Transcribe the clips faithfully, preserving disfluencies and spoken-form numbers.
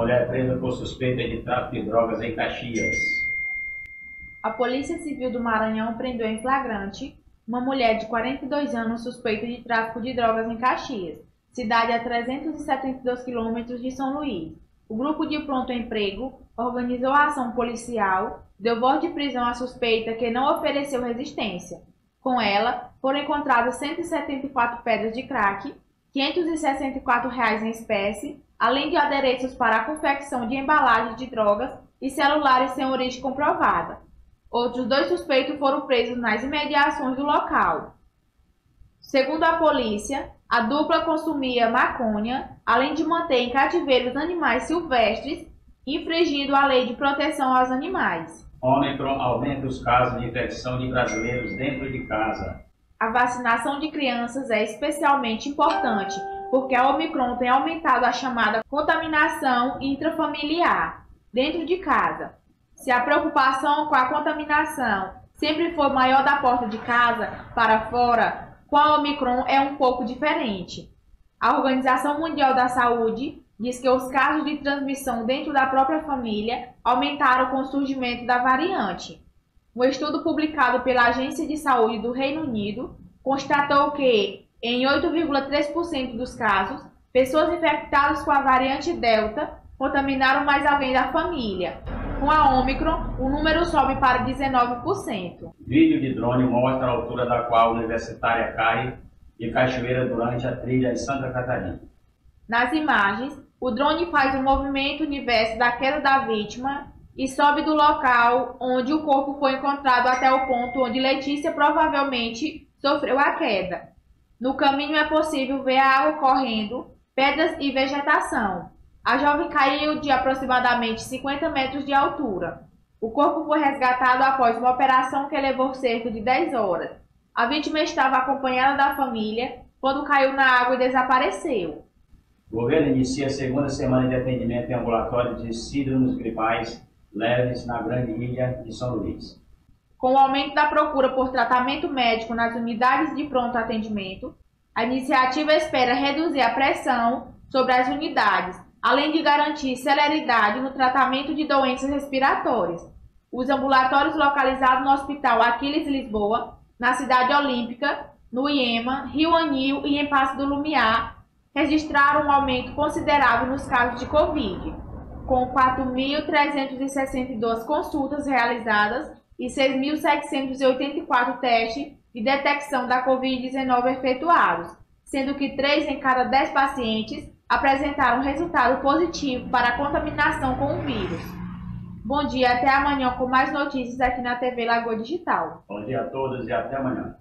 Mulher presa por suspeita de tráfico de drogas em Caxias. A Polícia Civil do Maranhão prendeu em flagrante uma mulher de quarenta e dois anos suspeita de tráfico de drogas em Caxias, cidade a trezentos e setenta e dois quilômetros de São Luís. O grupo de pronto emprego organizou a ação policial, deu voz de prisão à suspeita que não ofereceu resistência. Com ela, foram encontradas cento e setenta e quatro pedras de crack, quinhentos e sessenta e quatro reais em espécie, além de adereços para a confecção de embalagens de drogas e celulares sem origem comprovada. Outros dois suspeitos foram presos nas imediações do local. Segundo a polícia, a dupla consumia maconha, além de manter em cativeiro os animais silvestres, infringindo a lei de proteção aos animais. Ômicron aumenta os casos de infecção de brasileiros dentro de casa. A vacinação de crianças é especialmente importante, porque a Ômicron tem aumentado a chamada contaminação intrafamiliar dentro de casa. Se a preocupação com a contaminação sempre foi maior da porta de casa para fora, com a Ômicron é um pouco diferente. A Organização Mundial da Saúde diz que os casos de transmissão dentro da própria família aumentaram com o surgimento da variante. Um estudo publicado pela Agência de Saúde do Reino Unido constatou que, em oito vírgula três por cento dos casos, pessoas infectadas com a variante Delta contaminaram mais alguém da família. Com a Ômicron, o número sobe para dezenove por cento. Vídeo de drone mostra a altura da qual a universitária cai de cachoeira durante a trilha em Santa Catarina. Nas imagens, o drone faz o movimento inverso da queda da vítima e sobe do local onde o corpo foi encontrado até o ponto onde Letícia provavelmente sofreu a queda. No caminho é possível ver a água correndo, pedras e vegetação. A jovem caiu de aproximadamente cinquenta metros de altura. O corpo foi resgatado após uma operação que levou cerca de dez horas. A vítima estava acompanhada da família quando caiu na água e desapareceu. O governo inicia a segunda semana de atendimento em ambulatório de síndromes gripais leves na grande ilha de São Luís. Com o aumento da procura por tratamento médico nas unidades de pronto atendimento, a iniciativa espera reduzir a pressão sobre as unidades, além de garantir celeridade no tratamento de doenças respiratórias. Os ambulatórios localizados no Hospital Aquiles Lisboa, na Cidade Olímpica, no Iema, Rio Anil e em Passo do Lumiar, registraram um aumento considerável nos casos de Covid, com quatro mil trezentas e sessenta e duas consultas realizadas e seis mil setecentos e oitenta e quatro testes de detecção da Covid dezenove efetuados, sendo que três em cada dez pacientes apresentaram resultado positivo para a contaminação com o vírus. Bom dia, até amanhã com mais notícias aqui na T V Lagoa Digital. Bom dia a todos e até amanhã.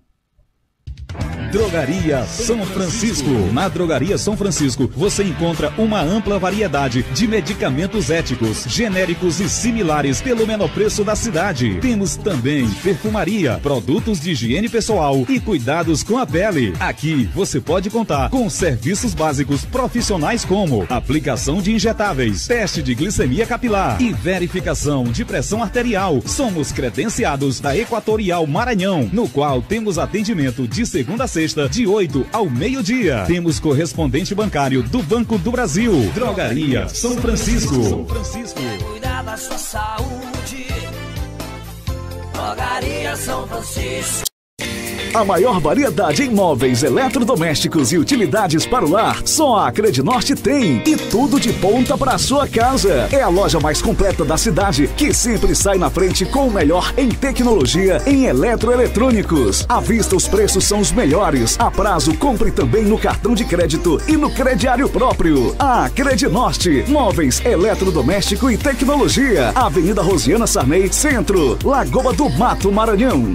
Drogaria São Francisco. Na Drogaria São Francisco você encontra uma ampla variedade de medicamentos éticos, genéricos e similares pelo menor preço da cidade. Temos também perfumaria, produtos de higiene pessoal e cuidados com a pele. Aqui você pode contar com serviços básicos profissionais como aplicação de injetáveis, teste de glicemia capilar e verificação de pressão arterial. Somos credenciados da Equatorial Maranhão, no qual temos atendimento de segunda a sexta de oito ao meio-dia. Temos correspondente bancário do Banco do Brasil. Drogaria São Francisco. São Francisco. Cuidar da sua saúde. Drogaria São Francisco. A maior variedade em móveis, eletrodomésticos e utilidades para o lar, só a Crednorte tem. E tudo de ponta para a sua casa. É a loja mais completa da cidade, que sempre sai na frente com o melhor em tecnologia em eletroeletrônicos. À vista, os preços são os melhores. A prazo, compre também no cartão de crédito e no crediário próprio. A Crednorte, móveis, eletrodoméstico e tecnologia. Avenida Rosiana Sarney, Centro, Lagoa do Mato, Maranhão.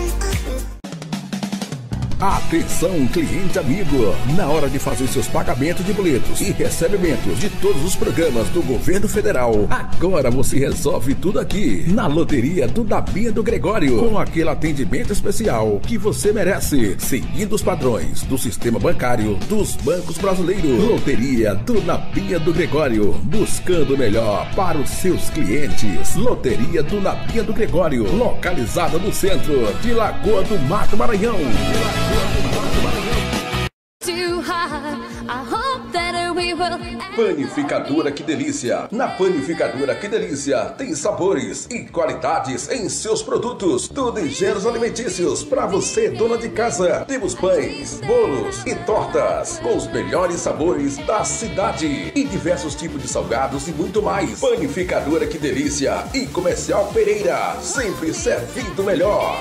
Atenção, cliente amigo! Na hora de fazer seus pagamentos de boletos e recebimentos de todos os programas do governo federal, agora você resolve tudo aqui, na Loteria do Nabinha do Gregório, com aquele atendimento especial que você merece, seguindo os padrões do sistema bancário dos bancos brasileiros. Loteria do Nabinha do Gregório, buscando o melhor para os seus clientes. Loteria do Nabinha do Gregório, localizada no centro de Lagoa do Mato, Maranhão. Panificadora Que Delícia. Na Panificadora Que Delícia tem sabores e qualidades em seus produtos. Tudo em gêneros alimentícios para você, dona de casa. Temos pães, bolos e tortas com os melhores sabores da cidade e diversos tipos de salgados e muito mais. Panificadora Que Delícia e Comercial Pereira, sempre servindo melhor.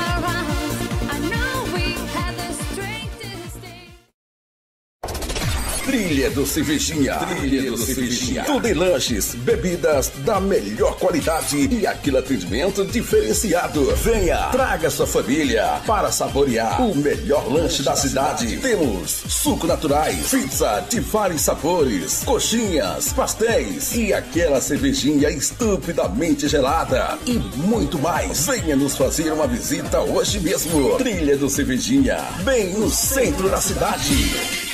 Trilha do Cervejinha. Trilha do Cervejinha. Tudo em lanches, bebidas da melhor qualidade e aquele atendimento diferenciado. Venha, traga sua família para saborear o melhor lanche da cidade. Temos suco naturais, pizza de vários sabores, coxinhas, pastéis e aquela cervejinha estupidamente gelada e muito mais. Venha nos fazer uma visita hoje mesmo. Trilha do Cervejinha, bem no centro da cidade.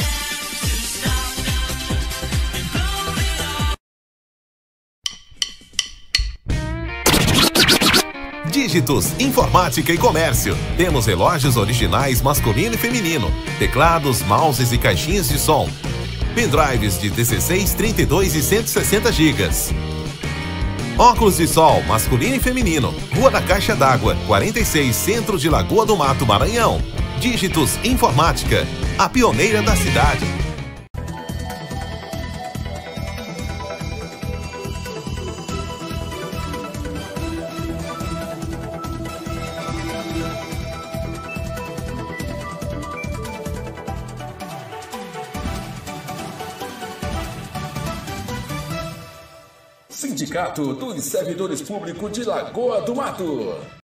Dígitos, Informática e Comércio. Temos relógios originais masculino e feminino, teclados, mouses e caixinhas de som. Pendrives de dezesseis, trinta e dois e cento e sessenta gigas. Óculos de sol, masculino e feminino. Rua da Caixa d'Água, quarenta e seis, Centro de Lagoa do Mato, Maranhão. Dígitos Informática, a pioneira da cidade. Sindicato dos Servidores Públicos de Lagoa do Mato.